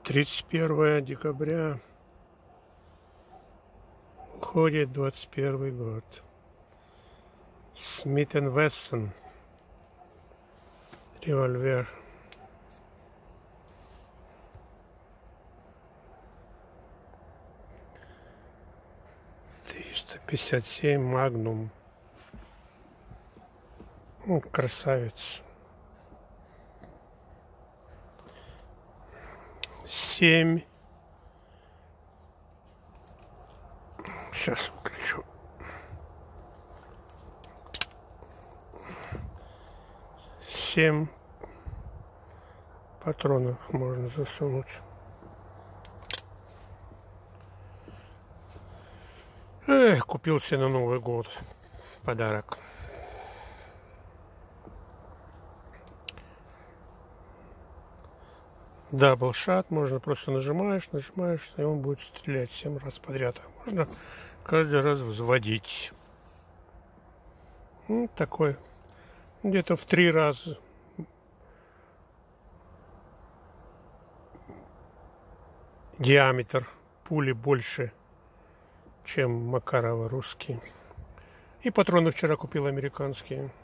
31 декабря уходит 21 год. Смит энд Вессон. Револьвер. 357 Магнум. Красавец. 7. Сейчас выключу. 7 патронов можно засунуть. Купил себе на Новый год подарок. Даблшот, можно просто нажимаешь, и он будет стрелять 7 раз подряд. А можно каждый раз взводить. Такой. Где-то в 3 раза диаметр пули больше, чем Макарова русские. И патроны вчера купил американские.